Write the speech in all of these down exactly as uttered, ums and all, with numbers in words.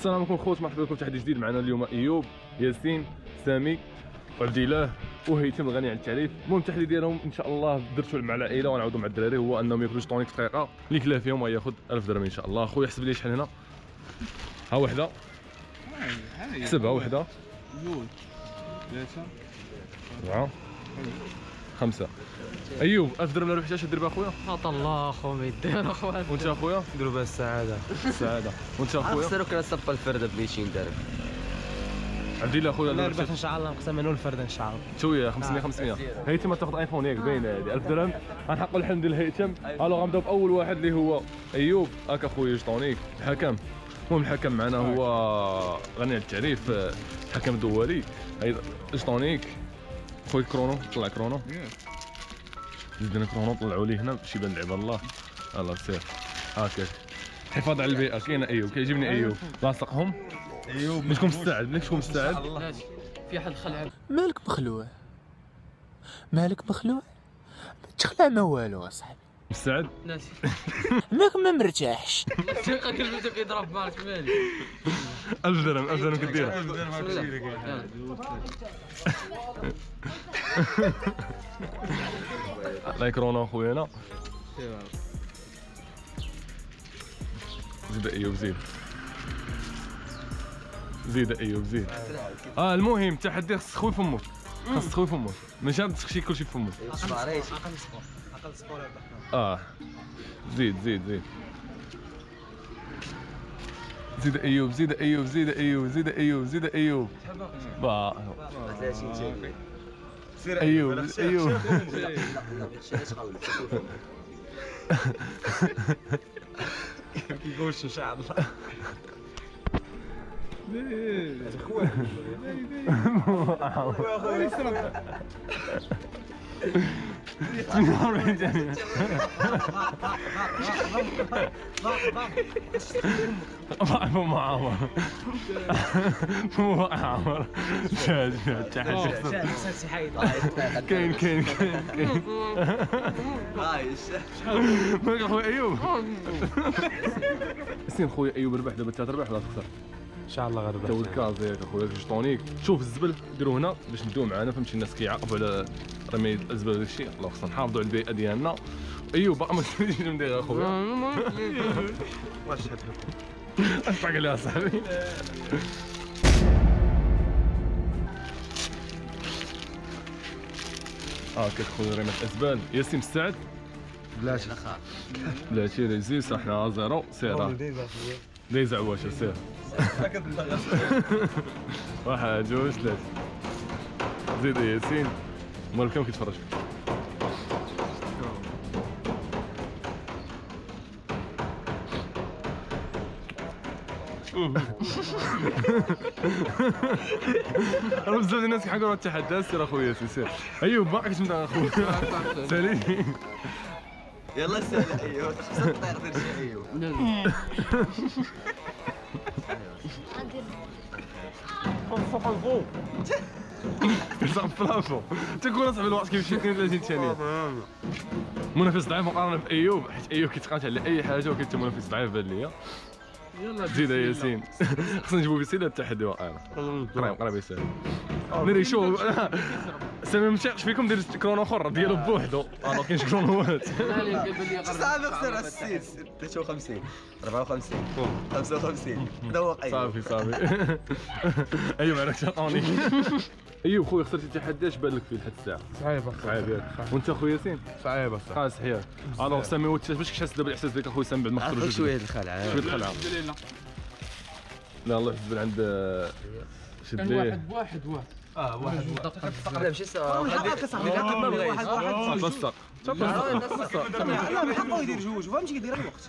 السلام عليكم خوت، مرحبا بكم في تحدي جديد. معنا اليوم ايوب، ياسين، سامي وعبد الله وهيثم الغني عن التعريف. المهم التحدي ديالهم ان شاء الله درتو مع العائله ونعاودوا مع الدراري، هو انهم ياكلوا جطونيك في دقيقه، اللي كلا فيهم غياخذ ألف درهم ان شاء الله. خويا حسب لي شحال هنا. ها وحده، حسبها وحده، جوج، ثلاثة، أربعة، خمسة. أيوب ألف درهم لروحك اش دير بها خويا؟ عطا الله خو ما يدير اخوان. وأنت أخويا؟ نديرو بها السعادة. السعادة. وأنت أخويا؟ خسرو كان صفى الفردة ب مئتين درهم. عبد الله خويا لا ربح ان شاء الله، نقسم منو الفرد ان شاء الله. شويه خمسمية خمسمية. هيثم تاخذ ايفون ياك باينه هذه ألف درهم. غنحقوا الحلم ديال هيثم. الو غنبداو باول واحد اللي هو ايوب. هاك اخويا جطونيك الحكم. المهم الحكم معنا هو غني عن التعريف، الحكم الدولي. هاي جطونيك خويا كرونو، طلع كرونو. زيد لنا كرونو طلعوا لي هنا باش يبان لعب الله. الله سير هاكاك. حفاظ على البيئه كاينه ايوب، كيعجبني ايوب لاصقهم. ايوب مش تكون مستعد، ملي تكون مستعد. في حد خلع. مالك مخلوع؟ مالك مخلوع؟ ما تخلع ما والو اصاحبي. مستعد؟ ناسي. ماك ما مرتاحش. ثقة كلمته كيضرب مالك مالي. ألف درهم، ألف درهم كديرها. ألف درهم هاكشي الله يكرونا خويا هنا. زيد ايوب زيد. زيد ايوب زيد. اه المهم التحدي خص تخوي فمك، خص تخوي فمك، ماشي غادي تخشي كلشي في فمك. اقل سكور، اقل سكور يا عبد الرحمن. اه زيد زيد زيد. زيد ايوب زيد ايوب زيد ايوب زيد ايوب زيد ايوب. با ايوب ايوب. كيقولش ان شاء الله. مو معاور مو معاور. شاد كاين كاين كاين كاين. مالك اخويا ايوب؟ ياسين خويا ايوب ربح دابا، انت تربح ولا تخسر؟ ان شاء الله غنربح. تا هو الكاز ياك اخويا جطونيك. شوف الزبل ديروا هنا باش نبداو معانا، فهمتي الناس كيعاقبوا على رمي الزبل وداك الشيء. الله خصنا نحافظوا على البيئه ديالنا. ايوب باقي ما تزيدش ندير اخويا. واش هاد اشطق عليها صاحبي. هاكا خويا رميت الازبال. ياسين مستعد؟ بلاتي بلاتي ريزيس احنا زيرو. سير دايز عواشة سير. واحد جوج ثلاثة. زيد ياسين. مال كم كيتفرج فيك؟ راه بزاف ديال الناس كيحكوا راه التحدي. سير اخويا ياسين سير. ايوب باقي كتبدا اخويا. سالي يلا سهل ايوب، خصك تطير دير شي ايوب. فوق الفوق كتلعب في الافو. تكون اصاحبي الوقت كيمشي اثنين وثلاثين ثانية. منافس ضعيف مقارنة بأيوب، حيت أيوب كيتقاتل على أي حاجة وكيت منافس ضعيف بان ليا. يلا زيد ياسين. خصنا نجيبو بسيلة التحدي واقيلا. قريب قريب يسهل. ناري شوف سامي مشيقش فيكم دير كرونو اخر ديالو بوحدو، راه كاينش كرونوات. صافي خسر السير ثلاثة وخمسين، أربعة وخمسين، خمسة وخمسين. ذوق ايوب. صافي صافي. ايوب عليك شاطوني. ايوب خويا خسرتي التحدي، اش بان لك فيه لحد الساعة؟ صعيبة صعيب ياك. وانت خويا ياسين؟ صعيبة صح. خلاص حياك. الوغ سامي هو باش كتحس دابا الاحساس ديالك اخويا سامي بعد ما خسروا عرفت جوج. شوية الخلعة. شوية الخلعة. لا الله يحفظ عند شد ليه. واحد بواحد واحد. اه واحد لا ماشي صافي. حقك صاحبي كان ما بغيت. تلصق لا من حقه يدير جوج، فهمتي كيدير الوقت.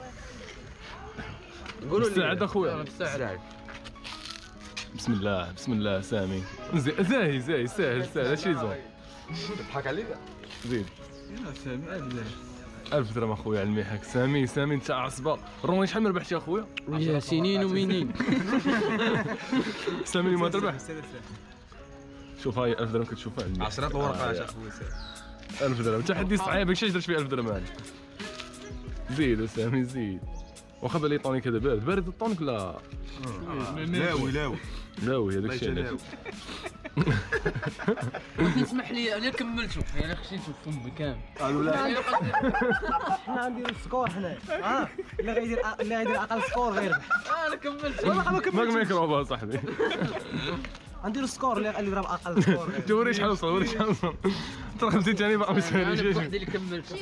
قولوا لي مستعد اخويا؟ مستعد. بسم الله بسم الله سامي. زين زاهي زاهي ساهل ساهل هادشي زون. تضحك عليك. زيد. يلا سامي ألف ألف درهم اخويا على الميحك. سامي سامي انت عصبه. الرومي شحال من ربحتي اخويا؟ يا سنين ومنين. سامي ما تربح. شوف هاي ألف درهم كتشوفها على الميحك. عشرة الورقة يا اخويا. ألف درهم تحدي صعيب. هادشي اش درت فيه ألف درهم هذا؟ زيد سامي زيد. واخا بالي طونيك هذا بارد بارد الطونيك ولا لاوي لاوي لاوي هذاك الشيء علاش تسمح لي انا كملته يعني خشيته في فمي كامل قالوا لا حنا غنديرو السكور حنا ها اللي غيدير اللي غيدير اقل سكور غيربح انا كملت والله ما ماك ميكروب صاحبي غنديرو السكور اللي اللي ضرب اقل سكور غيربح. وري شحال وصل وري شحال وصل ترى خمسين ثاني باقي ما انا ساليش بوحدي اللي كملت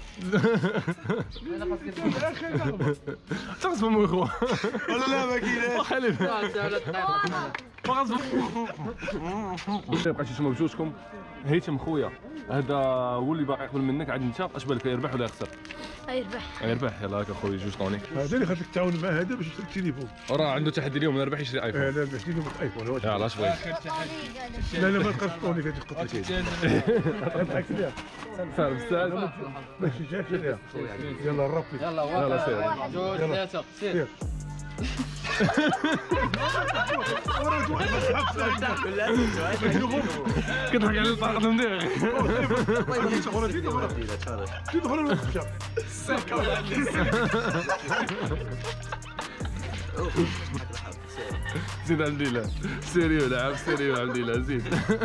انا خاصك تغصب مو اخوه ولا لا ما كايناش خلي على دقيقه ما بقاش نتوما بجوجكم هيثم خويا هذا هو اللي باقي قبل منك عاد انت اش بالك يربح ولا يخسر؟ يربح يربح يلاه هاك اخويا جوج طونيك هذا اللي خاطرك تعاون مع هذا باش يشري التليفون. وراه عنده تحدي اليوم يربح يشري ايفون لا لا باش نديرو الايفون واش. يلاه اش بغيت لا لا ما تقدرش تقولي هذيك القطه بالعكس ليها صار بزاف ما تشجعش عليها. يلا ربي يلا يلا واحد سير جوج ثلاثه سير كنضحك على الطاقه ندير تدخل الوقت زيد عبد الله سيريو لعب سيريو عبد الله زيد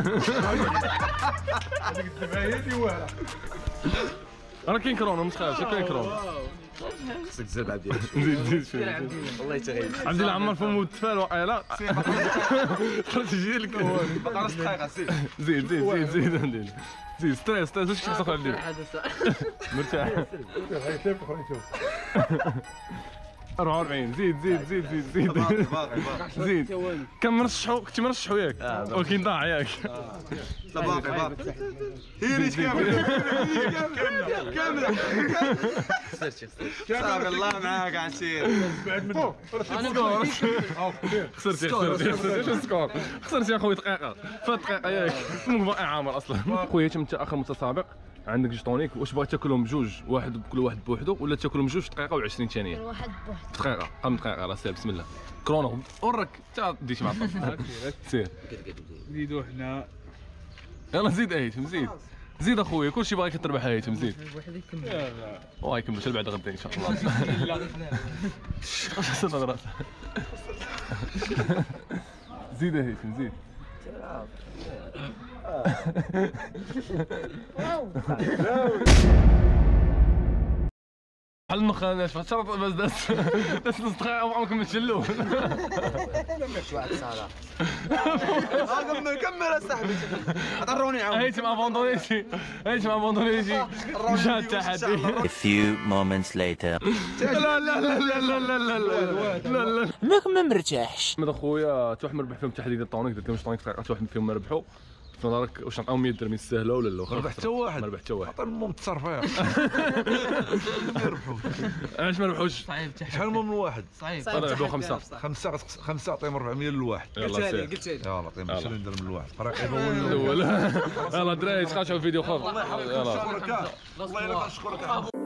هذيك الدفاعيه دي واعره. راه كاين كورونا ما تخافش كاين كورونا خصك تزاد عبد الله زيد زيد شويه والله تغير عبد الله عمر فمو التفال واقيلا خرج يجي لك باقي نص دقيقه سير زيد زيد زيد زيد عبد الله زيد ستريس ستريس واش كيخصك عبد الله مرتاح غيتلف اخرى يشوف أربعة وأربعين زيد زيد زيد زيد زيد باقي باقي زيد كان مرشحو كنت مرشحو ياك ولكن ضاع ياك لا باقي باقي هي ريش كامل كامل كامل خسرتي صافي الله معاك عسير بعد منه انا خسرتي خسرتي خسرتي شو السكور خسرتي يا خويا دقيقه فات دقيقه ياك مو باقي عامر اصلا خويا انت اخر متسابق عندك جوج طونيك واش باغي تاكلهم بجوج واحد كل واحد بوحدو ولا تاكلهم بجوج في دقيقه و20 ثانيه واحد بوحد في دقيقه قام دقيقه راه سير بسم الله كورونا ورك تا ديش مع الطرف سير زيدوا حنا يلا زيد ايتم زيد زيد اخويا كلشي باغيك تربح ايتم زيد وحدي كمل والله يكمل حتى بعد غدا ان شاء الله صدق زيد ايتم زيد بحال المخ انا شفت شرط بس داس داس نص دقيقه وما كملتش الاول كمل كمل اصاحبي عطروني عاود هيتم ابوندونيتي هيتم ابوندونيتي مشى التحدي A few moments later. لا لا لا لا لا لا لا لا لا لا ماك ما مرتاحش. احمد اخويا تا واحد مربح فيهم التحدي ديال الطونيك درت لهم طونيك في دقيقه واحد فيهم ما ربحوا في نظرك واش نعطيهم مية درهم يستاهلوا ولا لا؟ ما ربح حتى واحد. ما ربح حتى واحد عطى المهم تصرف علاش ما ربحوش؟ صعيب شحال من واحد صعيب ربحوا خمسه خمسه خمسه عطيهم أربعمية للواحد يلا سير قلت لي يلا عطيهم يلا. عشرين درهم للواحد قراقيب هو الاول الاول يلا دراري تقاشعوا الفيديو خاف يلا الله يلا نشكرك